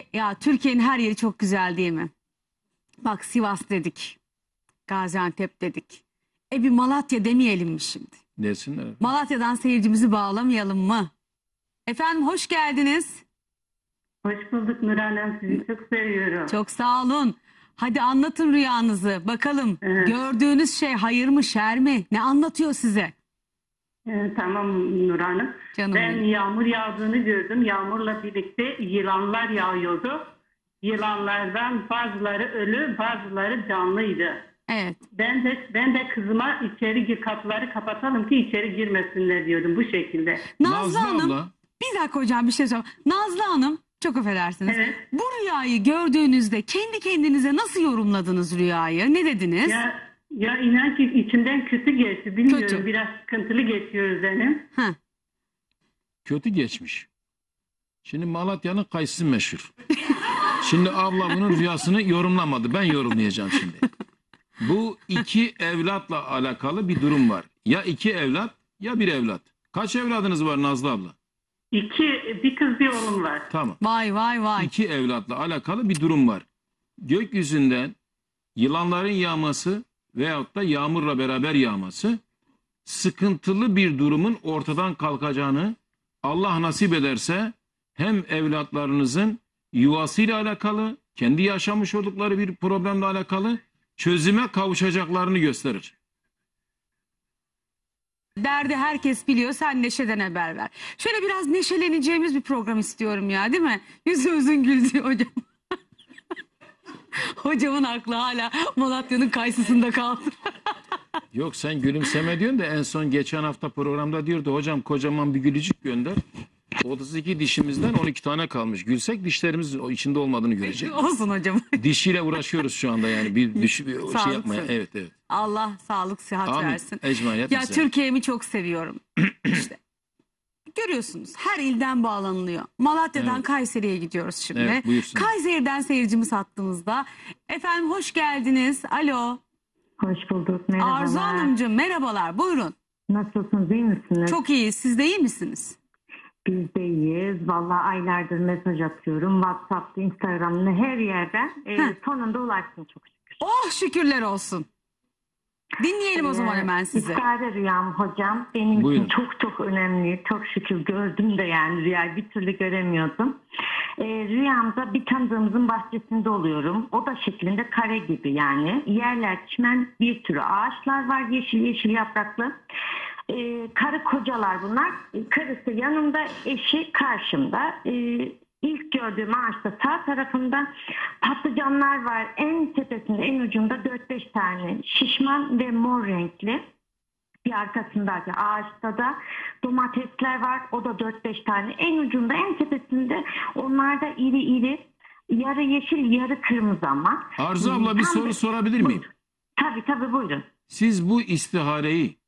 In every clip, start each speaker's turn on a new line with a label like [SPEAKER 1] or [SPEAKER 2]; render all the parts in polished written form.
[SPEAKER 1] Ya Türkiye'nin her yeri çok güzel değil mi? Bak Sivas dedik. Gaziantep dedik. Bir Malatya demeyelim mi şimdi?
[SPEAKER 2] Desinler.
[SPEAKER 1] Malatya'dan seyircimizi bağlamayalım mı? Efendim hoş geldiniz.
[SPEAKER 3] Hoş bulduk Nur Hanım. Sizi çok seviyorum.
[SPEAKER 1] Çok sağ olun. Hadi anlatın rüyanızı. Bakalım gördüğünüz şey hayır mı şer mi? Ne anlatıyor size?
[SPEAKER 3] Tamam Nur Hanım.
[SPEAKER 1] Canım
[SPEAKER 3] Ben
[SPEAKER 1] benim.
[SPEAKER 3] yağmur yağdığını gördüm. Yağmurla birlikte yılanlar yağıyordu. Yılanlardan bazıları ölü, bazıları canlıydı.
[SPEAKER 1] Evet.
[SPEAKER 3] Ben de kızıma içeri gir, kapıları kapatalım ki içeri girmesinler diyordum bu şekilde.
[SPEAKER 1] Nazlı Hanım.
[SPEAKER 2] abla.
[SPEAKER 1] Bir dakika hocam bir şey söyleyeyim. Nazlı Hanım çok affedersiniz.
[SPEAKER 3] Evet.
[SPEAKER 1] Bu rüyayı gördüğünüzde kendi kendinize nasıl yorumladınız rüyayı? Ne dediniz?
[SPEAKER 3] Ya inan ki içimden kötü geçti. Bilmiyorum,
[SPEAKER 1] Kötü.
[SPEAKER 3] biraz sıkıntılı geçiyor benim.
[SPEAKER 1] Heh.
[SPEAKER 2] Kötü geçmiş. Şimdi Malatya'nın kayısı meşhur. Şimdi abla bunun rüyasını yorumlamadı. Ben yorumlayacağım şimdi. Bu iki evlatla alakalı bir durum var. Ya iki evlat ya bir evlat. Kaç evladınız var Nazlı abla?
[SPEAKER 3] Bir kız bir oğlum var.
[SPEAKER 2] Tamam.
[SPEAKER 1] Vay vay vay.
[SPEAKER 2] İki evlatla alakalı bir durum var. Gökyüzünden yılanların yağması veyahut da yağmurla beraber yağması sıkıntılı bir durumun ortadan kalkacağını Allah nasip ederse hem evlatlarınızın yuvasıyla alakalı, kendi yaşamış oldukları bir problemle alakalı çözüme kavuşacaklarını gösterir.
[SPEAKER 1] Derdi herkes biliyor, sen neşeden haber ver. Şöyle biraz neşeleneceğimiz bir program istiyorum ya, değil mi? Yüzümüzün güldüğü hocam. Hocamın aklı hala Malatya'nın kayısısında kaldı.
[SPEAKER 2] Yok sen gülümseme diyorsun da en son geçen hafta programda diyordu hocam kocaman bir gülücük gönder. 32 dişimizden 12 tane kalmış. Gülsek dişlerimiz içinde olmadığını görecek.
[SPEAKER 1] Olsun hocam.
[SPEAKER 2] Dişiyle uğraşıyoruz şu anda yani bir şey yapmaya. Evet.
[SPEAKER 1] Allah sağlık sıhhat
[SPEAKER 2] Amin.
[SPEAKER 1] versin.
[SPEAKER 2] Ecmaiyet
[SPEAKER 1] Ya
[SPEAKER 2] bize.
[SPEAKER 1] Türkiye'mi çok seviyorum. İşte görüyorsunuz her ilden bağlanılıyor. Malatya'dan
[SPEAKER 2] Evet.
[SPEAKER 1] Kayseri'ye gidiyoruz şimdi.
[SPEAKER 2] Evet, buyursun.
[SPEAKER 1] Kayseri'den seyircimiz hattımızda. Efendim hoş geldiniz. Alo.
[SPEAKER 4] Hoş bulduk. Merhabalar.
[SPEAKER 1] Arzu Hanımcığım merhabalar. Buyurun.
[SPEAKER 4] Nasılsınız? İyi misiniz?
[SPEAKER 1] Çok iyiyiz. Siz de iyi misiniz?
[SPEAKER 4] Biz de iyiyiz. Vallahi aylardır mesaj atıyorum. WhatsApp'ta, Instagram'da her yerden. Sonunda ulaştım çok şükür.
[SPEAKER 1] Oh şükürler olsun. Dinleyelim o zaman hemen sizi.
[SPEAKER 4] İstihare rüyam hocam. Benim
[SPEAKER 2] Buyurun.
[SPEAKER 4] için çok çok önemli. Çok şükür gördüm de yani rüyayı bir türlü göremiyordum. Rüyamda bir tanıdığımızın bahçesinde oluyorum. Oda şeklinde kare gibi yani. Yerler çimen, bir sürü ağaçlar var yeşil yeşil yapraklı. Karı kocalar bunlar. Karısı yanımda, eşi karşımda. İlk gördüğüm ağaçta sağ tarafında patlıcanlar var. En tepesinde, en ucunda 4-5 tane şişman ve mor renkli. Bir arkasındaki ağaçta da domatesler var. O da 4-5 tane. En ucunda, en tepesinde onlar da iri iri. Yarı yeşil, yarı kırmızı ama.
[SPEAKER 2] Arzu abla bir soru sorabilir miyim?
[SPEAKER 4] Tabii buyurun.
[SPEAKER 2] Siz bu istihareyi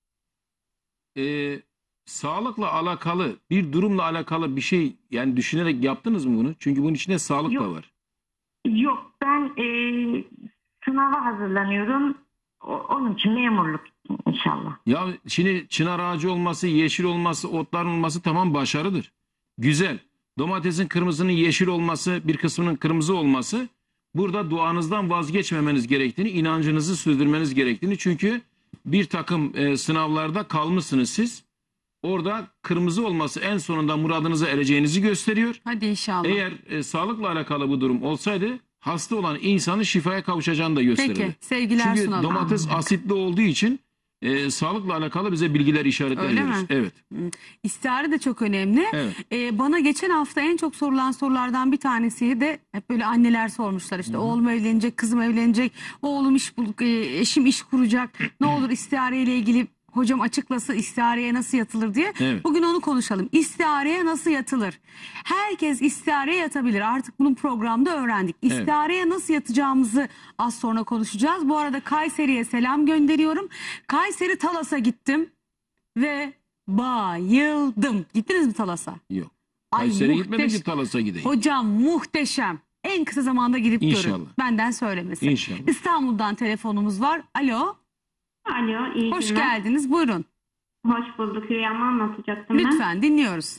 [SPEAKER 2] sağlıkla alakalı bir durumla alakalı bir şey yani düşünerek yaptınız mı bunu? Çünkü bunun içinde sağlık da var.
[SPEAKER 4] Yok ben sınava hazırlanıyorum. Onun için memurluk inşallah.
[SPEAKER 2] Ya şimdi çınar ağacı olması, yeşil olması, otların olması tamam başarıdır. Güzel. Domatesin kırmızının yeşil olması, bir kısmının kırmızı olması burada duanızdan vazgeçmemeniz gerektiğini, inancınızı sürdürmeniz gerektiğini. Çünkü bir takım sınavlarda kalmışsınız siz. Orada kırmızı olması en sonunda muradınıza ereceğinizi gösteriyor.
[SPEAKER 1] Hadi inşallah.
[SPEAKER 2] Eğer sağlıkla alakalı bu durum olsaydı hasta olan insanın şifaya kavuşacağını da gösterirdi.
[SPEAKER 1] Peki sevgiler
[SPEAKER 2] Çünkü
[SPEAKER 1] sunalım.
[SPEAKER 2] domates asitli olduğu için sağlıkla alakalı bize bilgiler işaretler
[SPEAKER 1] Öyle
[SPEAKER 2] verir.
[SPEAKER 1] mi?
[SPEAKER 2] Evet.
[SPEAKER 1] İstihare de çok önemli.
[SPEAKER 2] Evet.
[SPEAKER 1] Bana geçen hafta en çok sorulan sorulardan bir tanesi de hep böyle anneler sormuşlar işte oğlum evlenecek, kızım evlenecek, oğlum iş eşim iş kuracak. Ne olur istihare ile ilgili hocam açıklasın istihareye nasıl yatılır diye.
[SPEAKER 2] Evet.
[SPEAKER 1] Bugün onu konuşalım. İstihareye nasıl yatılır? Herkes istihareye yatabilir. Artık bunun programda öğrendik. İstihareye nasıl yatacağımızı az sonra konuşacağız. Bu arada Kayseri'ye selam gönderiyorum. Kayseri Talas'a gittim ve bayıldım. Gittiniz mi Talas'a?
[SPEAKER 2] Yok.
[SPEAKER 1] Ay,
[SPEAKER 2] Kayseri'ye gitmedim ki Talas'a gideyim.
[SPEAKER 1] Hocam muhteşem. En kısa zamanda gidip görün.
[SPEAKER 2] İnşallah.
[SPEAKER 1] Benden söylemesi.
[SPEAKER 2] İnşallah.
[SPEAKER 1] İstanbul'dan telefonumuz var. Alo.
[SPEAKER 3] Alo, iyi
[SPEAKER 1] Hoş
[SPEAKER 3] günler.
[SPEAKER 1] geldiniz. Buyurun.
[SPEAKER 3] Hoş bulduk. Rüyamı anlatacaktım ben.
[SPEAKER 1] Lütfen dinliyoruz.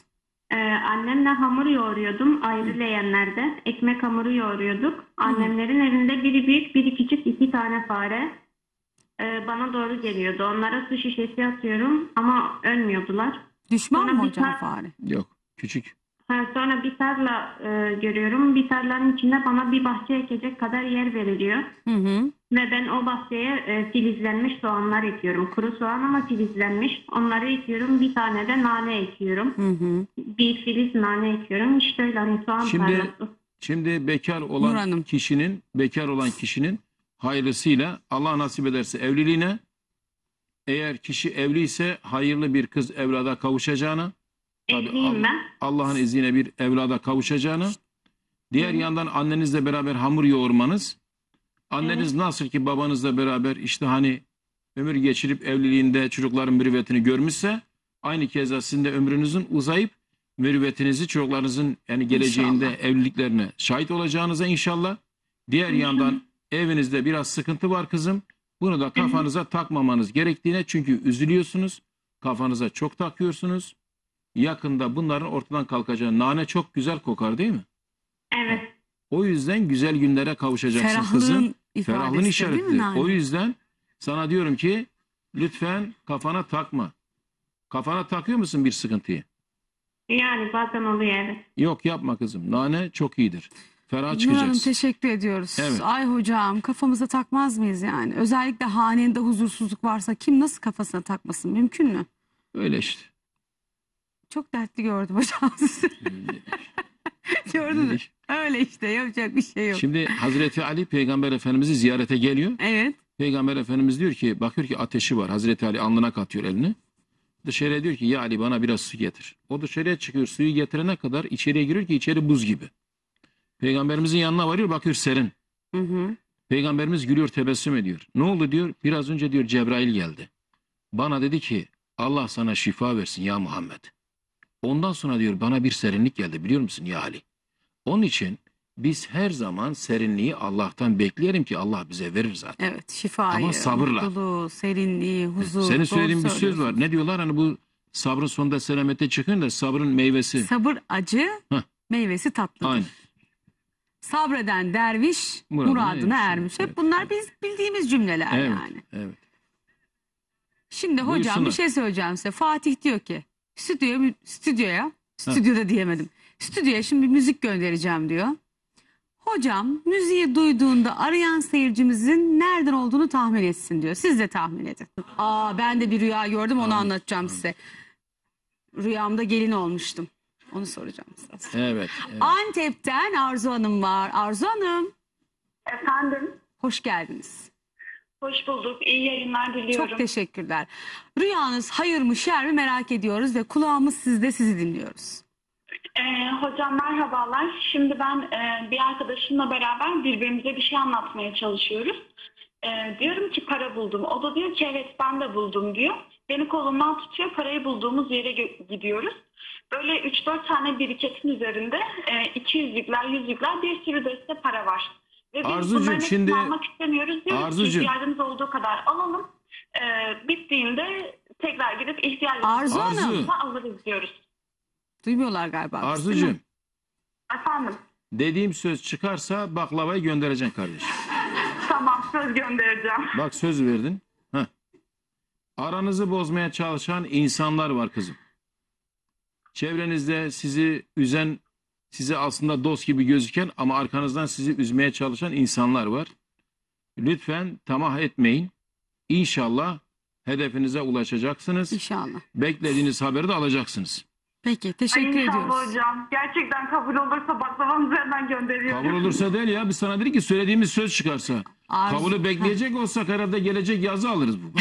[SPEAKER 5] Annemle hamur yoğuruyordum ayrı leğenlerde. Ekmek hamuru yoğuruyorduk. Annemlerin evinde biri büyük biri küçük 2 tane fare bana doğru geliyordu. Onlara su şişesi atıyorum ama ölmüyordular.
[SPEAKER 1] Düşman
[SPEAKER 5] Sonra
[SPEAKER 1] mı
[SPEAKER 5] bir
[SPEAKER 1] hocam
[SPEAKER 5] tane-
[SPEAKER 1] fare?
[SPEAKER 2] Yok. Küçük.
[SPEAKER 5] Sonra bir tarla görüyorum. Bir tarlanın içinde bana bir bahçe ekecek kadar yer veriliyor.
[SPEAKER 1] Hı hı.
[SPEAKER 5] Ve ben o bahçeye filizlenmiş soğanlar ekiyorum. Kuru soğan ama filizlenmiş. Onları ekiyorum. Bir tane de nane ekiyorum.
[SPEAKER 1] Hı hı.
[SPEAKER 5] Bir filiz nane ekiyorum. İşte öyle hani soğan tarlası.
[SPEAKER 2] Şimdi bekar
[SPEAKER 1] Nur
[SPEAKER 2] olan
[SPEAKER 1] Hanım.
[SPEAKER 2] kişinin hayırlısıyla Allah nasip ederse evliliğine, eğer kişi evliyse hayırlı bir kız evlada kavuşacağına, tabii
[SPEAKER 5] Evliyim ben.
[SPEAKER 2] Allah'ın izniyle bir evlada kavuşacağını, diğer yandan annenizle beraber hamur yoğurmanız, anneniz nasıl ki babanızla beraber işte hani ömür geçirip evliliğinde çocukların mürüvvetini görmüşse, aynı keza sizin de ömrünüzün uzayıp mürüvvetinizi çocuklarınızın yani geleceğinde
[SPEAKER 1] İnşallah.
[SPEAKER 2] evliliklerine şahit olacağınıza inşallah. Diğer yandan evinizde biraz sıkıntı var kızım. Bunu da kafanıza takmamanız gerektiğine, çünkü üzülüyorsunuz. Kafanıza çok takıyorsunuz. Yakında bunların ortadan kalkacağı, nane çok güzel kokar değil mi?
[SPEAKER 5] Evet.
[SPEAKER 2] O yüzden güzel günlere kavuşacaksın kızım.
[SPEAKER 1] Ferahlığın ifadesi
[SPEAKER 2] Ferahlığın
[SPEAKER 1] değil mi
[SPEAKER 2] işareti.
[SPEAKER 1] nane?
[SPEAKER 2] O yüzden sana diyorum ki lütfen kafana takma. Kafana takıyor musun bir sıkıntıyı?
[SPEAKER 5] Yani bazen oluyor evet.
[SPEAKER 2] Yok, yapma kızım. Nane çok iyidir. Ferah
[SPEAKER 1] Nur Hanım
[SPEAKER 2] çıkacaksın.
[SPEAKER 1] teşekkür ediyoruz.
[SPEAKER 2] Evet.
[SPEAKER 1] Ay hocam kafamıza takmaz mıyız yani? Özellikle hanende huzursuzluk varsa kim nasıl kafasına takmasın, mümkün mü?
[SPEAKER 2] Öyle işte.
[SPEAKER 1] Çok dertli gördüm hocam sizi. Gördün mü? Öyle işte, yapacak bir şey yok.
[SPEAKER 2] Şimdi Hazreti Ali Peygamber Efendimiz'i ziyarete geliyor.
[SPEAKER 1] Evet.
[SPEAKER 2] Peygamber Efendimiz diyor ki, bakıyor ki ateşi var. Hazreti Ali alnına katıyor elini. Dışarıya diyor ki ya Ali bana biraz su getir. O dışarıya çıkıyor, suyu getirene kadar içeriye giriyor ki içeri buz gibi. Peygamberimizin yanına varıyor, bakıyor serin.
[SPEAKER 1] Hı hı.
[SPEAKER 2] Peygamberimiz gülüyor, tebessüm ediyor. Ne oldu diyor, biraz önce diyor Cebrail geldi. Bana dedi ki Allah sana şifa versin ya Muhammed. Ondan sonra diyor bana bir serinlik geldi, biliyor musun ya Ali? Onun için biz her zaman serinliği Allah'tan bekleyelim ki Allah bize verir zaten.
[SPEAKER 1] Evet, şifayı,
[SPEAKER 2] Ama sabırla.
[SPEAKER 1] mutluluğu, serinliği, huzur.
[SPEAKER 2] Senin
[SPEAKER 1] doğru
[SPEAKER 2] söylediğin bir söz
[SPEAKER 1] söylüyorsun.
[SPEAKER 2] var. Ne diyorlar hani, bu sabrın sonunda selamete çıkın da sabrın meyvesi.
[SPEAKER 1] Sabır acı,
[SPEAKER 2] Heh.
[SPEAKER 1] meyvesi tatlıdır.
[SPEAKER 2] Aynen.
[SPEAKER 1] Sabreden derviş
[SPEAKER 2] Muradına
[SPEAKER 1] muradına
[SPEAKER 2] erişir.
[SPEAKER 1] ermiş. Hep
[SPEAKER 2] Evet,
[SPEAKER 1] bunlar biz bildiğimiz cümleler
[SPEAKER 2] Evet.
[SPEAKER 1] yani.
[SPEAKER 2] Evet.
[SPEAKER 1] Şimdi hocam
[SPEAKER 2] Buyursunlar.
[SPEAKER 1] bir şey söyleyeceğim size. Fatih diyor ki stüdyoya diyemedim. Stüdyoya şimdi bir müzik göndereceğim diyor. Hocam müziği duyduğunda arayan seyircimizin nereden olduğunu tahmin etsin diyor. Siz de tahmin edin. Ben de bir rüya gördüm, onu anlatacağım size. Rüyamda gelin olmuştum. Onu soracağım size.
[SPEAKER 2] Evet. Evet.
[SPEAKER 1] Antep'ten Arzu Hanım var. Arzu Hanım
[SPEAKER 6] Efendim,
[SPEAKER 1] hoş geldiniz.
[SPEAKER 6] hoş bulduk. İyi yayınlar diliyorum.
[SPEAKER 1] Çok teşekkürler. Rüyanız hayır mı şer mi merak ediyoruz ve kulağımız sizde, sizi dinliyoruz.
[SPEAKER 6] Hocam merhabalar. Şimdi ben bir arkadaşımla beraber birbirimize bir şey anlatmaya çalışıyoruz. Diyorum ki para buldum. O da diyor ki evet ben de buldum diyor. Beni kolumdan tutuyor. Parayı bulduğumuz yere gidiyoruz. Böyle 3-4 tane biriketin üzerinde 200'lükler, 100'lükler, bir sürü deste para var. Ve biz
[SPEAKER 2] Arzucuğum,
[SPEAKER 6] bunların hepsini
[SPEAKER 2] şimdi-
[SPEAKER 6] almak istemiyoruz. Diyoruz
[SPEAKER 2] Arzucuğum.
[SPEAKER 6] ki ihtiyacımız olduğu kadar alalım. Bittiğinde tekrar gidip ihtiyacımız
[SPEAKER 1] Arzu
[SPEAKER 2] Arzu.
[SPEAKER 1] Hanım.
[SPEAKER 6] olduğunda alırız diyoruz.
[SPEAKER 1] Duymuyorlar galiba. değil mi?
[SPEAKER 2] Arzucuğum,
[SPEAKER 6] Efendim,
[SPEAKER 2] dediğim söz çıkarsa baklavayı göndereceksin kardeşim.
[SPEAKER 6] tamam söz göndereceğim.
[SPEAKER 2] Bak söz verdin. Heh. Aranızı bozmaya çalışan insanlar var kızım. Çevrenizde sizi üzen, size aslında dost gibi gözüken ama arkanızdan sizi üzmeye çalışan insanlar var. Lütfen tamah etmeyin. İnşallah hedefinize ulaşacaksınız.
[SPEAKER 1] İnşallah.
[SPEAKER 2] Beklediğiniz haberi de alacaksınız.
[SPEAKER 1] Peki, teşekkür
[SPEAKER 6] İnşallah
[SPEAKER 1] ediyoruz.
[SPEAKER 6] hocam. Gerçekten kabul olursa baklavamızı hemen gönderiyoruz.
[SPEAKER 2] Kabul olursa değil ya, biz sana dedik ki söylediğimiz söz çıkarsa.
[SPEAKER 1] Arzu-
[SPEAKER 2] Kabulü bekleyecek olsak herhalde gelecek yazı alırız bu.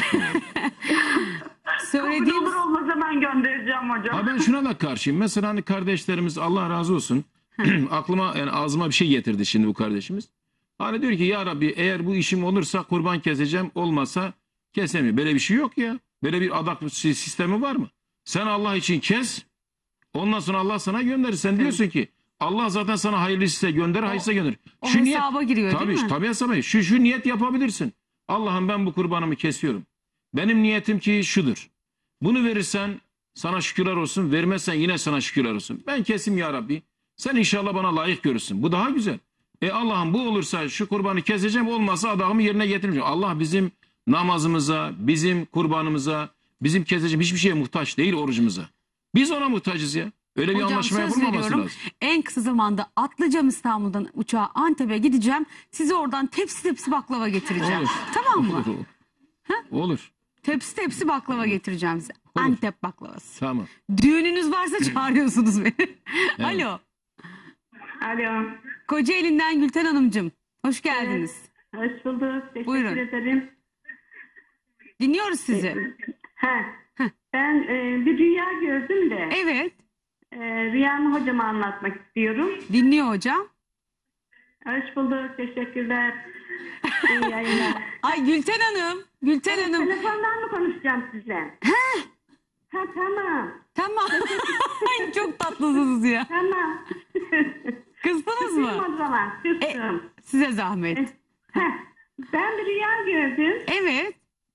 [SPEAKER 6] Kabul
[SPEAKER 1] Söylediğim
[SPEAKER 6] olur olmaz hemen göndereceğim hocam.
[SPEAKER 2] Ha, ben şuna da karşıyım. Mesela hani kardeşlerimiz, Allah razı olsun, aklıma yani ağzıma bir şey getirdi şimdi bu kardeşimiz. Hani diyor ki ya Rabbi eğer bu işim olursa kurban keseceğim, olmazsa kesemiyorum. Böyle bir şey yok ya. Böyle bir adak sistemi var mı? Sen Allah için kes, ondan sonra Allah sana gönderir. Sen diyorsun ki Allah zaten sana hayırlıysa gönderir, hayırlısı gönderir.
[SPEAKER 1] o hesaba giriyor
[SPEAKER 2] tabii,
[SPEAKER 1] değil mi?
[SPEAKER 2] Tabii hesaba. Şu niyet yapabilirsin. Allah'ım ben bu kurbanımı kesiyorum. Benim niyetim ki şudur. Bunu verirsen Sana şükürler olsun. Vermezsen yine sana şükürler olsun. Ben kesim ya Rabbi. Sen inşallah bana layık görürsün. Bu daha güzel. Allah'ım bu olursa şu kurbanı keseceğim, olmazsa adamı yerine getirmeyeceğim. Allah bizim namazımıza, bizim kurbanımıza, bizim keseceğim hiçbir şeye muhtaç değil, orucumuza. Biz ona muhtacız ya. Öyle bir
[SPEAKER 1] Hocam
[SPEAKER 2] anlaşma
[SPEAKER 1] söz
[SPEAKER 2] yapılmaması
[SPEAKER 1] veriyorum.
[SPEAKER 2] lazım.
[SPEAKER 1] En kısa zamanda atlayacağım İstanbul'dan uçağa, Antep'e gideceğim. Size oradan tepsi baklava getireceğim.
[SPEAKER 2] Olur.
[SPEAKER 1] Tamam mı?
[SPEAKER 2] Olur. Olur.
[SPEAKER 1] Tepsi baklava getireceğim size.
[SPEAKER 2] Olur.
[SPEAKER 1] Antep baklavası.
[SPEAKER 2] Tamam.
[SPEAKER 1] Düğününüz varsa çağırıyorsunuz beni. Alo.
[SPEAKER 3] Alo.
[SPEAKER 1] Kocaeli'nden Gülten Hanımcığım. Hoş geldiniz.
[SPEAKER 3] Hoş bulduk. Teşekkür
[SPEAKER 1] Buyurun.
[SPEAKER 3] ederim.
[SPEAKER 1] Dinliyoruz sizi.
[SPEAKER 3] Ben bir rüya gördüm de
[SPEAKER 1] Evet.
[SPEAKER 3] rüyamı hocama anlatmak istiyorum.
[SPEAKER 1] Dinliyor hocam.
[SPEAKER 3] Hoş bulduk. Teşekkürler. İyi yayınlar.
[SPEAKER 1] Ay Gülten Hanım. Gülten Hanım.
[SPEAKER 3] Telefondan mı konuşacağım sizle? Ha tamam.
[SPEAKER 1] Tamam. Çok tatlısınız ya.
[SPEAKER 3] Tamam.
[SPEAKER 1] Kızdınız mı?
[SPEAKER 3] Kızım o zaman. Kızım.
[SPEAKER 1] Size zahmet.
[SPEAKER 3] Ben bir rüya gördüm.
[SPEAKER 1] Evet.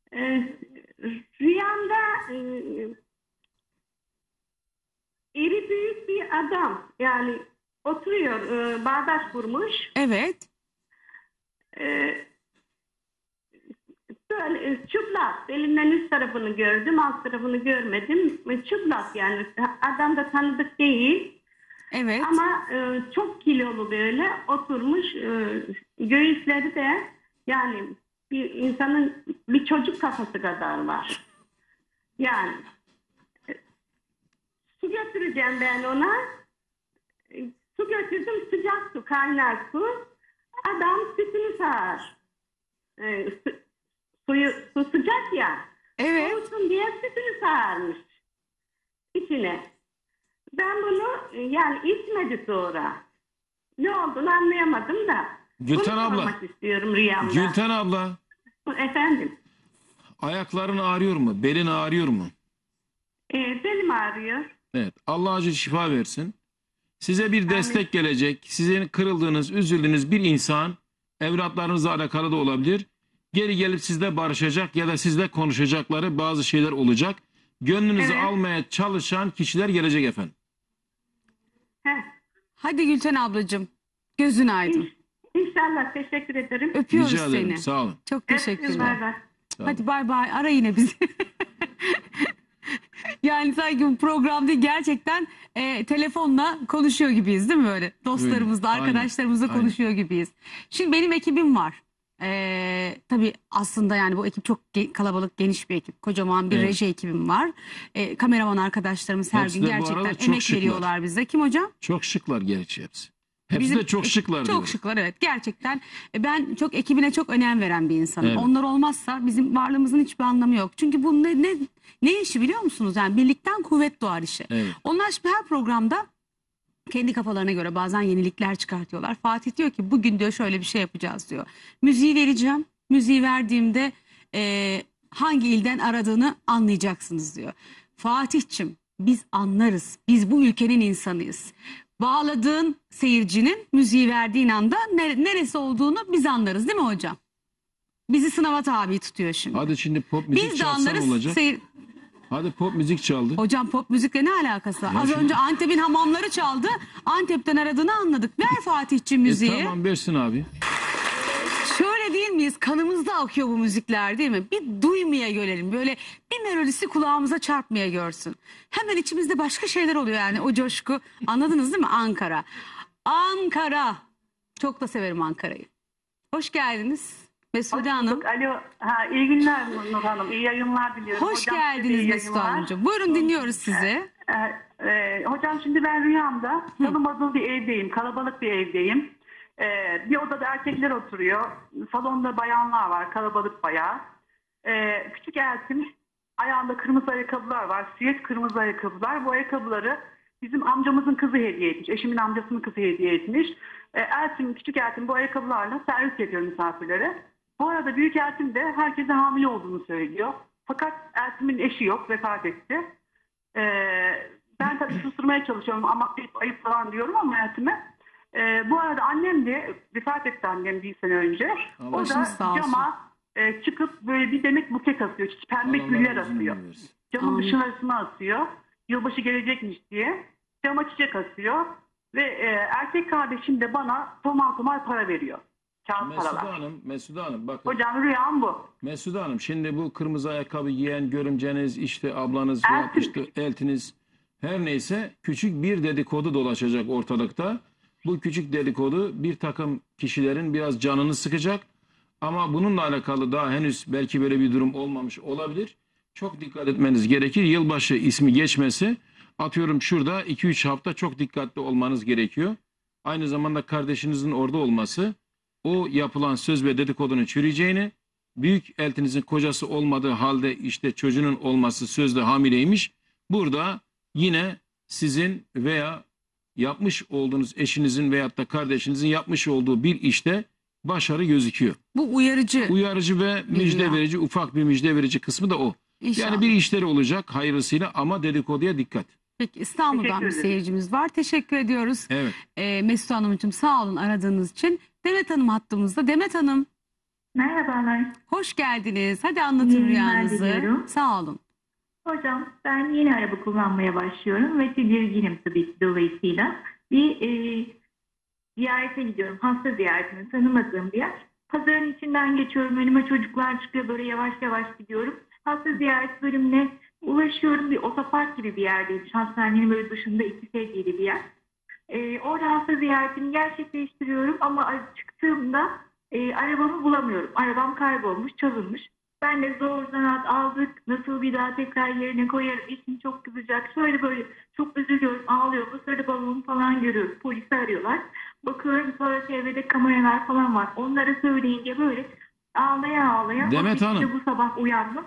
[SPEAKER 3] Rüyamda iri büyük bir adam, yani oturuyor, bağdaş kurmuş.
[SPEAKER 1] Evet.
[SPEAKER 3] Böyle çıplak, elinden üst tarafını gördüm, alt tarafını görmedim. Çıplak yani, adam da tanıdık değil.
[SPEAKER 1] Evet.
[SPEAKER 3] Ama çok kilolu böyle oturmuş, göğüsleri de yani bir insanın, bir çocuk kafası kadar var. Yani su götüreceğim ben ona. Su götürdüm, sıcak su, kaynar su. Adam sütünü sağar. Su sıcak ya.
[SPEAKER 1] Evet.
[SPEAKER 3] Soğusun diye sütünü sağarmış içine. Ben bunu yani içmedi sonra. Ne olduğunu anlayamadım da.
[SPEAKER 2] Gülten
[SPEAKER 3] bunu
[SPEAKER 2] abla.
[SPEAKER 3] sormak istiyorum rüyamda.
[SPEAKER 2] Gülten abla.
[SPEAKER 3] Efendim.
[SPEAKER 2] Ayakların ağrıyor mu? Belin ağrıyor mu?
[SPEAKER 3] Belim ağrıyor.
[SPEAKER 2] Evet. Allah acil şifa versin. Size bir destek gelecek. Sizin kırıldığınız, üzüldüğünüz bir insan evlatlarınızla alakalı da olabilir. Geri gelip sizle barışacak ya da sizle konuşacakları bazı şeyler olacak. Gönlünüzü
[SPEAKER 3] Evet.
[SPEAKER 2] almaya çalışan kişiler gelecek efendim.
[SPEAKER 1] Hadi Gülten ablacığım. Gözün aydın.
[SPEAKER 3] İnşallah, teşekkür ederim.
[SPEAKER 1] Öpüyoruz
[SPEAKER 2] Rica ederim.
[SPEAKER 1] seni.
[SPEAKER 2] Sağ olun.
[SPEAKER 1] Çok
[SPEAKER 3] Bay
[SPEAKER 1] teşekkürler.
[SPEAKER 3] bay.
[SPEAKER 1] Hadi bay bay. Ara yine bizi. Yani sanki bu program değil, gerçekten telefonla konuşuyor gibiyiz değil mi böyle? Dostlarımızla,
[SPEAKER 2] Aynen.
[SPEAKER 1] arkadaşlarımızla
[SPEAKER 2] Aynen.
[SPEAKER 1] konuşuyor gibiyiz. Şimdi benim ekibim var. Tabii aslında yani bu ekip çok kalabalık, geniş bir ekip. Kocaman bir
[SPEAKER 2] Evet.
[SPEAKER 1] reji ekibim var. Kameraman arkadaşlarımız her
[SPEAKER 2] Hepsi
[SPEAKER 1] gün
[SPEAKER 2] de bu arada
[SPEAKER 1] gerçekten
[SPEAKER 2] çok
[SPEAKER 1] emek
[SPEAKER 2] şıklar.
[SPEAKER 1] veriyorlar bize. Kim hocam?
[SPEAKER 2] Çok şıklar gerçi hepsi. Hepsi
[SPEAKER 1] Bizim
[SPEAKER 2] de çok şıklar
[SPEAKER 1] Çok
[SPEAKER 2] diyorum.
[SPEAKER 1] şıklar, evet. Gerçekten ben çok ekibine çok önem veren bir insanım.
[SPEAKER 2] Evet.
[SPEAKER 1] Onlar olmazsa bizim varlığımızın hiçbir anlamı yok. Çünkü bu ne işi biliyor musunuz? Yani birlikten kuvvet doğar işi.
[SPEAKER 2] Evet.
[SPEAKER 1] Onlar şimdi her programda kendi kafalarına göre bazen yenilikler çıkartıyorlar. Fatih diyor ki bugün diyor şöyle bir şey yapacağız diyor. Müziği vereceğim. Müziği verdiğimde hangi ilden aradığını anlayacaksınız diyor. Fatih'cim biz anlarız. Biz bu ülkenin insanıyız. Bağladığın seyircinin müziği verdiğin anda neresi olduğunu biz anlarız değil mi hocam? Bizi sınava tabi tutuyor şimdi.
[SPEAKER 2] Hadi şimdi pop müzik
[SPEAKER 1] Biz de
[SPEAKER 2] çalsan
[SPEAKER 1] anlarız.
[SPEAKER 2] olacak. Hadi pop müzik çaldı.
[SPEAKER 1] Hocam pop müzikle ne alakası var? Az
[SPEAKER 2] şimdi-
[SPEAKER 1] önce Antep'in hamamları çaldı. Antep'ten aradığını anladık. Ver Fatih'cim müziği.
[SPEAKER 2] Tamam versin abi.
[SPEAKER 1] Şöyle değil miyiz? Kanımızda akıyor bu müzikler değil mi? Bir duymaya görelim. Böyle bir melodisi kulağımıza çarpmaya görsün. Hemen içimizde başka şeyler oluyor yani o coşku. Anladınız değil mi? Ankara. Ankara. Çok da severim Ankara'yı. Hoş geldiniz. Mesude Hanım.
[SPEAKER 7] Alo, iyi günler Nur Hanım, iyi yayınlar diliyorum.
[SPEAKER 1] Hoş
[SPEAKER 7] Hocam, size
[SPEAKER 1] geldiniz
[SPEAKER 7] iyi
[SPEAKER 1] Mesude
[SPEAKER 7] yayınlar.
[SPEAKER 1] Hanımcığım. Buyurun dinliyoruz sizi.
[SPEAKER 7] Hocam şimdi ben rüyamda tanımadığım bir evdeyim, kalabalık bir evdeyim. Bir odada erkekler oturuyor, salonda bayanlar var, kalabalık bayağı. Küçük eltim, ayağında kırmızı ayakkabılar var, siyet kırmızı ayakkabılar. Bu ayakkabıları bizim amcamızın kızı hediye etmiş, eşimin amcasının kızı hediye etmiş. Küçük eltim bu ayakkabılarla servis ediyor misafirlere. Bu arada büyük eltim de herkese hamile olduğunu söylüyor. Fakat eltimin eşi yok, vefat etti. Ben tabii susturmaya çalışıyorum ama ayıp falan diyorum ama eltime. Bu arada annem de vefat etti, annem bir sene önce.
[SPEAKER 2] Allah
[SPEAKER 7] O da
[SPEAKER 1] başınız sağ olsun.
[SPEAKER 7] cama çıkıp böyle bir demek buket asıyor. Pembe
[SPEAKER 2] Allah
[SPEAKER 7] güller
[SPEAKER 2] uzun
[SPEAKER 7] asıyor.
[SPEAKER 2] ömür versin.
[SPEAKER 7] Camın
[SPEAKER 1] Amin.
[SPEAKER 7] dışarısına asıyor. Yılbaşı gelecekmiş diye cama çiçek asıyor ve erkek kardeşim de bana tomar tomar para veriyor. Kağıt paralar.
[SPEAKER 2] Mesude Hanım bakın.
[SPEAKER 7] Hocam rüyam bu.
[SPEAKER 2] Mesude Hanım şimdi bu kırmızı ayakkabı giyen görümceniz, işte ablanız,
[SPEAKER 7] Eltim.
[SPEAKER 2] işte eltiniz, her neyse küçük bir dedikodu dolaşacak ortalıkta. Bu küçük dedikodu bir takım kişilerin biraz canını sıkacak. Ama bununla alakalı daha henüz belki böyle bir durum olmamış olabilir. Çok dikkat etmeniz gerekir. Yılbaşı ismi geçmesi, atıyorum şurada 2-3 hafta çok dikkatli olmanız gerekiyor. Aynı zamanda kardeşinizin orada olması, o yapılan söz ve dedikodunun çürüyeceğini, büyük eltinizin kocası olmadığı halde işte çocuğunun olması, sözde hamileymiş. Burada yine sizin veya yapmış olduğunuz eşinizin veyahut da kardeşinizin yapmış olduğu bir işte başarı gözüküyor.
[SPEAKER 1] Bu uyarıcı.
[SPEAKER 2] Uyarıcı ve müjde verici, ufak bir müjde verici kısmı da o.
[SPEAKER 1] İnşallah.
[SPEAKER 2] Yani bir işleri olacak hayırlısıyla ama dedikoduya dikkat.
[SPEAKER 1] Peki İstanbul'dan
[SPEAKER 7] Teşekkür
[SPEAKER 1] bir
[SPEAKER 7] ederim.
[SPEAKER 1] seyircimiz var. Teşekkür ediyoruz.
[SPEAKER 2] Evet.
[SPEAKER 1] Mesut Hanımcığım sağ olun aradığınız için. Demet Hanım hattımızda. Demet Hanım
[SPEAKER 8] Merhabalar.
[SPEAKER 1] hoş geldiniz. Hadi anlatın
[SPEAKER 8] İyi günler
[SPEAKER 1] rüyanızı.
[SPEAKER 8] diliyorum.
[SPEAKER 1] Sağ olun.
[SPEAKER 8] Hocam ben yeni araba kullanmaya başlıyorum ve tedirginim tabii ki dolayısıyla. Bir ziyarete gidiyorum. Hasta ziyaretine, tanımadığım bir yer. Pazarın içinden geçiyorum. Önüme çocuklar çıkıyor. Böyle yavaş yavaş gidiyorum. Hasta ziyaret bölümüne ulaşıyorum. Bir otopark gibi bir yerdeymiş. Hastanenin böyle dışında iki sevgili bir yer. Orada hasta ziyaretimi gerçekleştiriyorum ama çıktığımda arabamı bulamıyorum. Arabam kaybolmuş, çalınmış. Ben de zor zanaat aldık. Nasıl bir daha tekrar yerine koyarım. Eşim çok kızacak. Şöyle böyle çok üzülüyorum, ağlıyorum. Bu sırada babamı falan görüyorum. Polisi arıyorlar. Bakıyorum sonra çevrede kameralar falan var. Onlara söyleyince böyle ağlaya ağlaya.
[SPEAKER 2] Demet
[SPEAKER 8] o
[SPEAKER 2] Hanım.
[SPEAKER 8] şekilde bu sabah uyandım.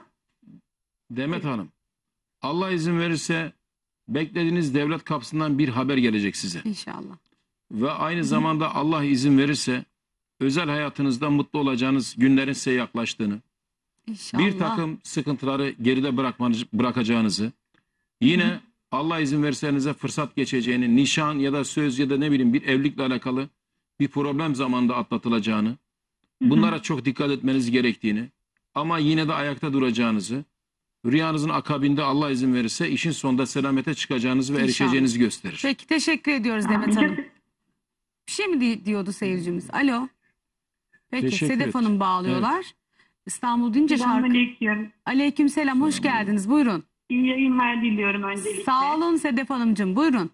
[SPEAKER 2] Demet Hanım, Allah izin verirse beklediğiniz devlet kapısından bir haber gelecek size.
[SPEAKER 1] İnşallah.
[SPEAKER 2] Ve aynı zamanda Allah izin verirse özel hayatınızda mutlu olacağınız günlerin size yaklaştığını,
[SPEAKER 1] İnşallah.
[SPEAKER 2] bir takım sıkıntıları geride bırakacağınızı, yine Allah izin verirse elinize fırsat geçeceğini, nişan ya da söz ya da ne bileyim bir evlilikle alakalı bir problem zamanında atlatılacağını, bunlara çok dikkat etmeniz gerektiğini ama yine de ayakta duracağınızı, rüyanızın akabinde Allah izin verirse işin sonunda selamete çıkacağınızı ve
[SPEAKER 1] İnşallah.
[SPEAKER 2] erişeceğinizi gösterir.
[SPEAKER 1] Peki teşekkür ediyoruz Demet Hanım. Bir şey mi diyordu seyircimiz? Alo. Peki
[SPEAKER 2] Teşekkür
[SPEAKER 1] Sedef
[SPEAKER 2] ederim.
[SPEAKER 1] Hanım bağlıyorlar. İstanbul deyince şarkı.
[SPEAKER 6] Selamünaleyküm.
[SPEAKER 1] Aleykümselam hoş geldiniz. Buyurun.
[SPEAKER 6] İyi yayınlar diliyorum öncelikle.
[SPEAKER 1] Sağ olun Sedef Hanımcığım. Buyurun.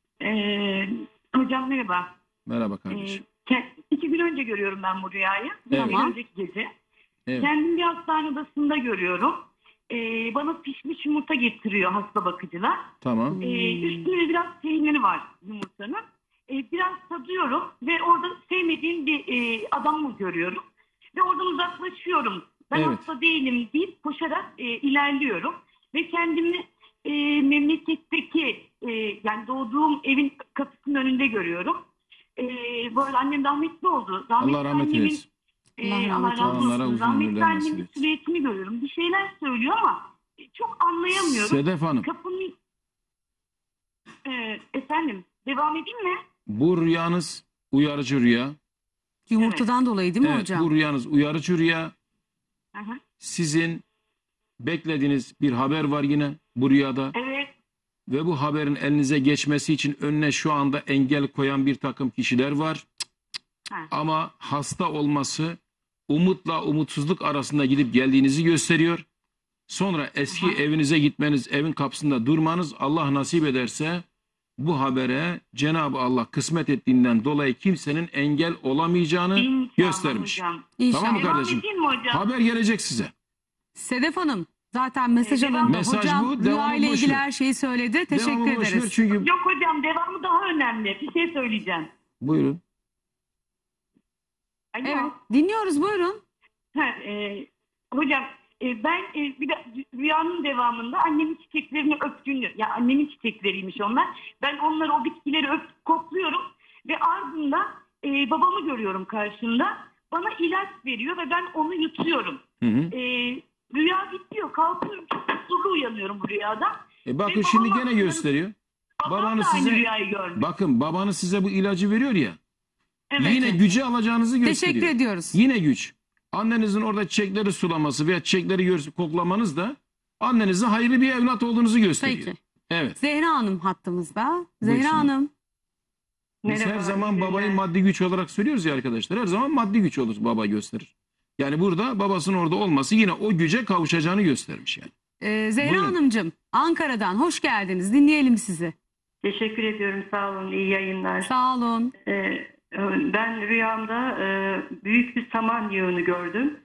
[SPEAKER 6] Hocam merhaba.
[SPEAKER 2] Merhaba kardeşim.
[SPEAKER 6] 2 gün önce görüyorum ben bu rüyayı.
[SPEAKER 2] Evet.
[SPEAKER 6] Bir önceki gece.
[SPEAKER 2] Evet.
[SPEAKER 6] Kendim bir hastane odasında görüyorum. Bana pişmiş yumurta getiriyor hasta bakıcılar.
[SPEAKER 2] Tamam.
[SPEAKER 6] Üstünde biraz peyniri var yumurtanın. Biraz tadıyorum ve orada sevmediğim bir adamı görüyorum. Ve oradan uzaklaşıyorum. Ben
[SPEAKER 2] Evet.
[SPEAKER 6] hasta değilim deyip koşarak ilerliyorum. Ve kendimi memleketteki yani doğduğum evin kapısının önünde görüyorum. Böyle annem rahmetli oldu. Rahmetli
[SPEAKER 2] Allah rahmet
[SPEAKER 6] annemin,
[SPEAKER 2] eylesin.
[SPEAKER 1] Allah rahmet
[SPEAKER 6] Allah razı
[SPEAKER 2] Onlara
[SPEAKER 6] olsun.
[SPEAKER 2] uzun
[SPEAKER 6] Rahmetli
[SPEAKER 2] ömürler nasip
[SPEAKER 6] annemin
[SPEAKER 2] etsin.
[SPEAKER 6] silüetini görüyorum. Bir şeyler söylüyor ama çok anlayamıyorum.
[SPEAKER 2] Sedef Hanım,
[SPEAKER 6] Kapının efendim devam edeyim mi?
[SPEAKER 2] bu rüyanız uyarıcı rüya.
[SPEAKER 1] Yumurtadan dolayı değil mi
[SPEAKER 2] Evet,
[SPEAKER 1] hocam?
[SPEAKER 2] bu rüyanız uyarıcı rüya.
[SPEAKER 6] Hı hı.
[SPEAKER 2] Sizin beklediğiniz bir haber var yine bu rüyada.
[SPEAKER 6] Evet.
[SPEAKER 2] Ve bu haberin elinize geçmesi için önüne şu anda engel koyan bir takım kişiler var.
[SPEAKER 6] Ha.
[SPEAKER 2] Ama hasta olması umutla umutsuzluk arasında gidip geldiğinizi gösteriyor. Sonra eski evinize gitmeniz, evin kapısında durmanız, Allah nasip ederse bu habere Cenab-ı Allah kısmet ettiğinden dolayı kimsenin engel olamayacağını
[SPEAKER 6] İnşallah
[SPEAKER 2] göstermiş.
[SPEAKER 6] hocam.
[SPEAKER 1] İnşallah.
[SPEAKER 2] Tamam mı
[SPEAKER 6] Devam
[SPEAKER 2] kardeşim?
[SPEAKER 6] edeyim mi hocam?
[SPEAKER 2] Haber gelecek size.
[SPEAKER 1] Sedef Hanım zaten mesaj
[SPEAKER 6] Devam-
[SPEAKER 1] alındı.
[SPEAKER 2] Mesaj
[SPEAKER 1] Hocam
[SPEAKER 2] bu,
[SPEAKER 1] rüya
[SPEAKER 2] devamı
[SPEAKER 1] ile
[SPEAKER 2] boş
[SPEAKER 1] ilgili
[SPEAKER 2] ver.
[SPEAKER 1] her şeyi söyledi. Teşekkür
[SPEAKER 2] Devamı boş ver
[SPEAKER 1] ederiz.
[SPEAKER 2] çünkü
[SPEAKER 6] Yok hocam devamı daha önemli. Bir şey söyleyeceğim.
[SPEAKER 2] buyurun.
[SPEAKER 6] Alo.
[SPEAKER 1] Evet dinliyoruz buyurun.
[SPEAKER 6] Ha, hocam ben bir de rüyanın devamında annemin çiçeklerini öptüğünü, ya annemin çiçekleriymiş onlar. Ben onları o bitkileri kokluyorum ve ardından babamı görüyorum karşımda. Bana ilaç veriyor ve ben onu yutuyorum.
[SPEAKER 2] Hı hı.
[SPEAKER 6] Rüya bitiyor, kalkıyorum, çok huzurlu uyanıyorum bu rüyadan.
[SPEAKER 2] Bakın
[SPEAKER 6] Ve
[SPEAKER 2] şimdi
[SPEAKER 6] babam-
[SPEAKER 2] gene gösteriyor.
[SPEAKER 6] Babam
[SPEAKER 2] Babanız
[SPEAKER 6] da aynı
[SPEAKER 2] size
[SPEAKER 6] rüyayı gördü.
[SPEAKER 2] bakın babanız size bu ilacı veriyor ya.
[SPEAKER 6] Evet.
[SPEAKER 2] Yine gücü alacağınızı gösteriyor.
[SPEAKER 1] Teşekkür ediyoruz.
[SPEAKER 2] Yine güç. Annenizin orada çiçekleri sulaması veya çiçekleri koklamanız da annenizin hayırlı bir evlat olduğunuzu gösteriyor.
[SPEAKER 1] Peki.
[SPEAKER 2] Evet.
[SPEAKER 1] Zehra Hanım hattımızda. Zehra
[SPEAKER 2] Buyursunlar.
[SPEAKER 1] Hanım.
[SPEAKER 2] Biz her
[SPEAKER 7] Merhaba,
[SPEAKER 2] zaman
[SPEAKER 7] iyi
[SPEAKER 2] babayı
[SPEAKER 7] günler.
[SPEAKER 2] maddi güç olarak söylüyoruz ya arkadaşlar. Her zaman maddi güç olur baba gösterir. Yani burada babasının orada olması yine o güce kavuşacağını göstermiş yani.
[SPEAKER 1] Zehra
[SPEAKER 2] Buyurun.
[SPEAKER 1] Hanımcığım, Ankara'dan hoş geldiniz. Dinleyelim sizi.
[SPEAKER 7] Teşekkür ediyorum. Sağ olun. İyi yayınlar.
[SPEAKER 1] Sağ olun.
[SPEAKER 7] Ben rüyamda büyük bir saman yığını gördüm.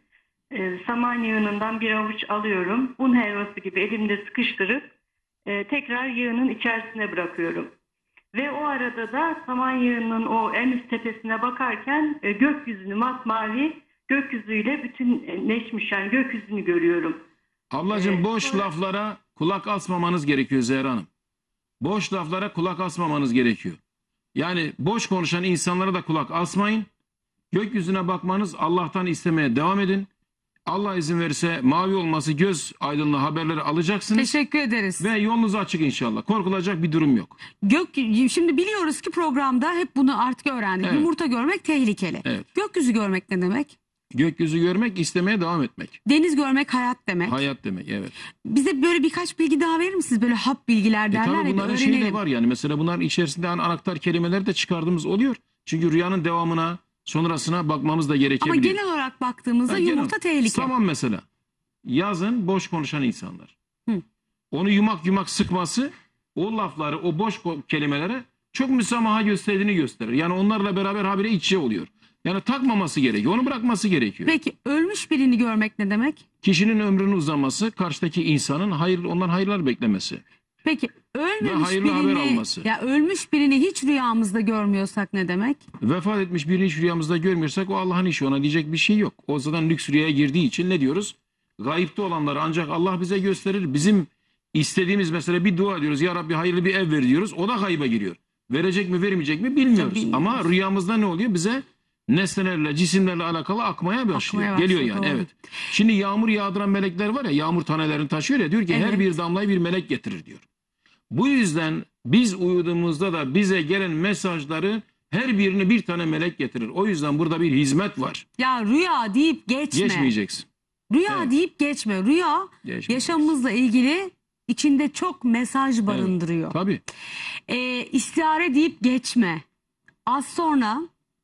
[SPEAKER 7] Saman yığınından bir avuç alıyorum. Un helvası gibi elimde sıkıştırıp tekrar yığının içerisine bırakıyorum. Ve o arada da saman yığının o en üst tepesine bakarken gökyüzünü masmavi gökyüzüyle bütünleşmiş, yani gökyüzünü görüyorum.
[SPEAKER 2] Ablacığım boş laflara kulak asmamanız gerekiyor Zehra Hanım. Boş laflara kulak asmamanız gerekiyor. Yani boş konuşan insanlara da kulak asmayın. Gökyüzüne bakmanız, Allah'tan istemeye devam edin. Allah izin verirse mavi olması göz aydınlığı haberleri alacaksınız.
[SPEAKER 1] Teşekkür ederiz.
[SPEAKER 2] Ve yolunuz açık inşallah. Korkulacak bir durum yok.
[SPEAKER 1] Şimdi biliyoruz ki programda hep bunu artık öğrendik.
[SPEAKER 2] Evet.
[SPEAKER 1] Yumurta görmek tehlikeli.
[SPEAKER 2] Evet.
[SPEAKER 1] Gökyüzü görmek ne demek?
[SPEAKER 2] Gökyüzü görmek, istemeye devam etmek.
[SPEAKER 1] Deniz görmek hayat demek.
[SPEAKER 2] Hayat demek, evet.
[SPEAKER 1] Bize böyle birkaç bilgi daha verir misiniz? Böyle hap bilgiler derler
[SPEAKER 2] Tabii
[SPEAKER 1] ya, bir
[SPEAKER 2] bunların şeyi de
[SPEAKER 1] öğrenelim.
[SPEAKER 2] var yani. Mesela bunların içerisinde anahtar kelimeler de çıkardığımız oluyor. Çünkü rüyanın devamına, sonrasına bakmamız da
[SPEAKER 1] Ama
[SPEAKER 2] gerekebiliyor.
[SPEAKER 1] genel olarak baktığımızda
[SPEAKER 2] Ha, genel-
[SPEAKER 1] yumurta tehlike.
[SPEAKER 2] Saman mesela. Yazın boş konuşan insanlar.
[SPEAKER 1] Hı.
[SPEAKER 2] Onu yumak yumak sıkması o lafları, o boş kelimelere çok müsamaha gösterdiğini gösterir. Yani onlarla beraber habire iç içe oluyor. Yani takmaması gerekiyor. Onu bırakması gerekiyor.
[SPEAKER 1] Peki ölmüş birini görmek ne demek?
[SPEAKER 2] Kişinin ömrünün uzaması, karşıdaki insanın ondan hayırlar beklemesi.
[SPEAKER 1] Peki ölmemiş
[SPEAKER 2] hayırlı haber
[SPEAKER 1] birini,
[SPEAKER 2] alması.
[SPEAKER 1] ya ölmüş birini hiç rüyamızda görmüyorsak ne demek?
[SPEAKER 2] Vefat etmiş birini hiç rüyamızda görmüyorsak o Allah'ın işi, ona diyecek bir şey yok. O zaten lüks rüyaya girdiği için ne diyoruz? Gayipte olanları ancak Allah bize gösterir. Bizim istediğimiz mesela bir dua ediyoruz. Ya Rabbi hayırlı bir ev ver diyoruz. O da gayba giriyor. Verecek mi vermeyecek mi bilmiyoruz.
[SPEAKER 1] Tabii.
[SPEAKER 2] Ama rüyamızda ne oluyor? Bize nesnelerle, cisimlerle alakalı akmaya başlıyor.
[SPEAKER 1] Akmaya
[SPEAKER 2] Geliyor
[SPEAKER 1] başlıyor,
[SPEAKER 2] yani,
[SPEAKER 1] doğru.
[SPEAKER 2] evet. Şimdi yağmur yağdıran melekler var ya, yağmur tanelerini taşıyor ya, diyor ki her
[SPEAKER 1] Evet.
[SPEAKER 2] bir damlayı bir melek getirir diyor. Bu yüzden biz uyuduğumuzda da bize gelen mesajları her birini bir tane melek getirir. O yüzden burada bir hizmet var.
[SPEAKER 1] Ya rüya deyip geçme.
[SPEAKER 2] Geçmeyeceksin.
[SPEAKER 1] Rüya
[SPEAKER 2] Evet.
[SPEAKER 1] deyip geçme. Rüya
[SPEAKER 2] Geçmeyeceksin.
[SPEAKER 1] yaşamımızla ilgili içinde çok mesaj barındırıyor.
[SPEAKER 2] Tabii.
[SPEAKER 1] İstihare deyip geçme. Az sonra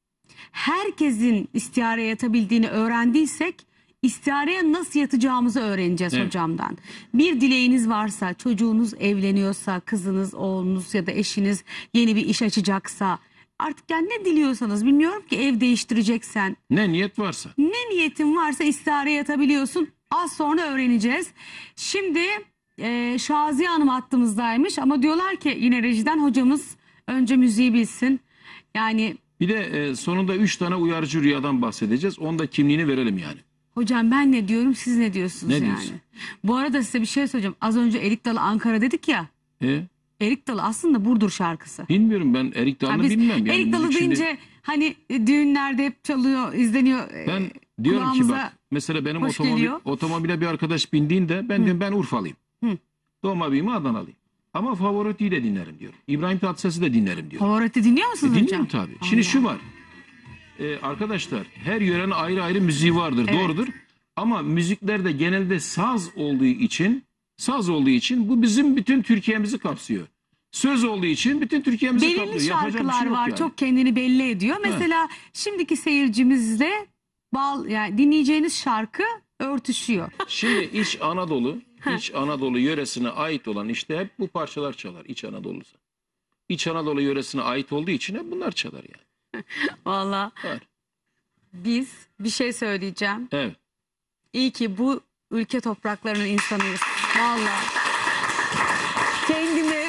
[SPEAKER 1] herkesin istihare yatabildiğini öğrendiysek istihareye nasıl yatacağımızı öğreneceğiz
[SPEAKER 2] Evet.
[SPEAKER 1] hocamdan. Bir dileğiniz varsa, çocuğunuz evleniyorsa, kızınız, oğlunuz ya da eşiniz yeni bir iş açacaksa, artık yani ne diliyorsanız, bilmiyorum ki, ev değiştireceksen,
[SPEAKER 2] Ne niyet varsa.
[SPEAKER 1] ne niyetin varsa istihare yatabiliyorsun. Az sonra öğreneceğiz. Şimdi Şaziye Hanım hattımızdaymış ama diyorlar ki yine rejiden hocamız önce müziği bilsin. Yani
[SPEAKER 2] Bir de sonunda 3 tane uyarıcı rüyadan bahsedeceğiz. Onun da kimliğini verelim yani.
[SPEAKER 1] hocam ben ne diyorum, siz ne diyorsunuz
[SPEAKER 2] Ne
[SPEAKER 1] yani?
[SPEAKER 2] diyorsun?
[SPEAKER 1] Bu arada size bir şey söyleyeceğim. Az önce Erik Dalı Ankara dedik ya. Erik Dalı aslında Burdur şarkısı.
[SPEAKER 2] Bilmiyorum, ben Erik
[SPEAKER 1] Ha,
[SPEAKER 2] Dalı'nı
[SPEAKER 1] biz
[SPEAKER 2] bilmem. Yani
[SPEAKER 1] Erik Dalı
[SPEAKER 2] müzik şimdi-
[SPEAKER 1] deyince hani düğünlerde hep çalıyor, izleniyor.
[SPEAKER 2] ben diyorum ki
[SPEAKER 1] kulağımıza
[SPEAKER 2] bak mesela benim
[SPEAKER 1] hoş geliyor.
[SPEAKER 2] otomobile bir arkadaş bindiğinde ben diyorum ben Urfalıyım.
[SPEAKER 1] Hı.
[SPEAKER 2] Doğma büyüme Adanalıyım. Ama Favoriti'yi de dinlerim diyor. İbrahim Tatlıses'i de dinlerim diyor.
[SPEAKER 1] Pavarotti dinliyor musunuz hocam?
[SPEAKER 2] Dinliyorum tabii. Şimdi şu var. Arkadaşlar her yörenin ayrı ayrı müziği vardır.
[SPEAKER 1] Evet.
[SPEAKER 2] Doğrudur. Ama müziklerde genelde saz olduğu için bu bizim bütün Türkiye'mizi kapsıyor. Söz olduğu için bütün Türkiye'mizi
[SPEAKER 1] Belirli
[SPEAKER 2] kaplıyor. Yapacak bir
[SPEAKER 1] şarkılar
[SPEAKER 2] şey yok
[SPEAKER 1] var,
[SPEAKER 2] yani.
[SPEAKER 1] çok kendini belli ediyor. Mesela şimdiki seyircimizle yani dinleyeceğiniz şarkı örtüşüyor.
[SPEAKER 2] Şimdi İç Anadolu yöresine ait olan işte hep bu parçalar çalar. İç Anadolu'sa. İç Anadolu yöresine ait olduğu için hep bunlar çalar yani.
[SPEAKER 1] Vallahi
[SPEAKER 2] Var.
[SPEAKER 1] biz bir şey söyleyeceğim.
[SPEAKER 2] Evet.
[SPEAKER 1] İyi ki bu ülke topraklarının insanıyız. Vallahi. Kendimi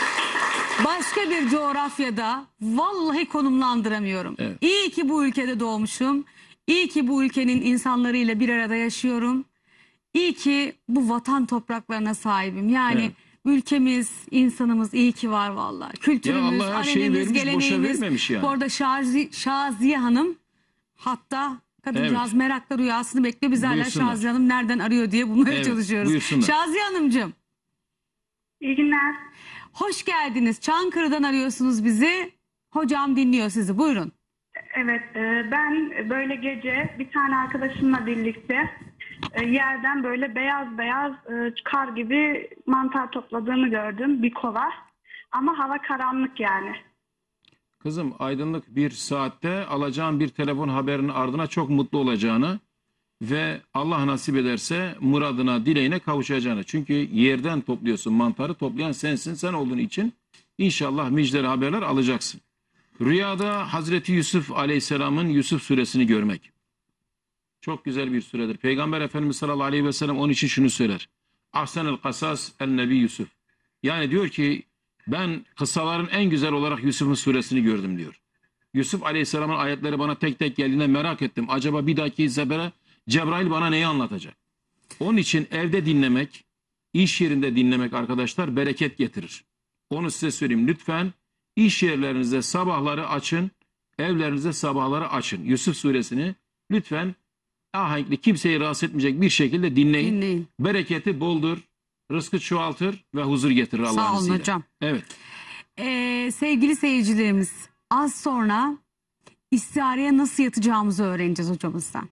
[SPEAKER 1] başka bir coğrafyada vallahi konumlandıramıyorum.
[SPEAKER 2] Evet.
[SPEAKER 1] İyi ki bu ülkede doğmuşum. İyi ki bu ülkenin insanlarıyla bir arada yaşıyorum. İyi ki bu vatan topraklarına sahibim. Yani
[SPEAKER 2] Evet.
[SPEAKER 1] ülkemiz, insanımız iyi ki var vallahi. Kültürümüz,
[SPEAKER 2] Allah her şeyi
[SPEAKER 1] arenemiz,
[SPEAKER 2] vermiş, boşa
[SPEAKER 1] geleneğimiz.
[SPEAKER 2] vermemiş yani.
[SPEAKER 1] Bu arada Şaziye Hanım hatta kadıncağız
[SPEAKER 2] Evet.
[SPEAKER 1] merakla rüyasını bekliyor. Biz hala
[SPEAKER 2] Buyursunlar.
[SPEAKER 1] Şaziye Hanım nereden arıyor diye bulmaya
[SPEAKER 2] Evet,
[SPEAKER 1] çalışıyoruz.
[SPEAKER 2] buyursunlar.
[SPEAKER 1] Şaziye Hanımcığım
[SPEAKER 3] İyi günler.
[SPEAKER 1] hoş geldiniz. Çankırı'dan arıyorsunuz bizi. Hocam dinliyor sizi. Buyurun.
[SPEAKER 3] Evet, ben böyle gece bir tane arkadaşımla birlikte yerden böyle beyaz beyaz kar gibi mantar topladığını gördüm, bir kova. Ama hava karanlık yani.
[SPEAKER 2] Kızım, aydınlık bir saatte alacağın bir telefon haberinin ardına çok mutlu olacağını ve Allah nasip ederse muradına, dileğine kavuşacağını. Çünkü yerden topluyorsun, mantarı toplayan sensin, sen olduğun için inşallah müjdeli haberler alacaksın. Rüyada Hazreti Yusuf Aleyhisselam'ın Yusuf suresini görmek. Çok güzel bir suredir. Peygamber Efendimiz sallallahu aleyhi ve sellem onun için şunu söyler. Ahsenel kasas el nebi Yusuf. Yani diyor ki ben kıssaların en güzel olarak Yusuf'un suresini gördüm diyor. Yusuf Aleyhisselam'ın ayetleri bana tek tek geldiğinde merak ettim. Acaba bir dahaki sefere Cebrail bana neyi anlatacak? Onun için evde dinlemek, iş yerinde dinlemek arkadaşlar bereket getirir. Onu size söyleyeyim. Lütfen iş yerlerinizde sabahları açın, evlerinizde sabahları açın. Yusuf suresini lütfen ahenkli, kimseyi rahatsız etmeyecek bir şekilde dinleyin. Bereketi boldur, rızkı çoğaltır ve huzur getirir Allah'ın
[SPEAKER 1] Sağ olun
[SPEAKER 2] izniyle.
[SPEAKER 1] hocam.
[SPEAKER 2] Evet.
[SPEAKER 1] Sevgili seyircilerimiz, az sonra istihareye nasıl yatacağımızı öğreneceğiz hocamızdan.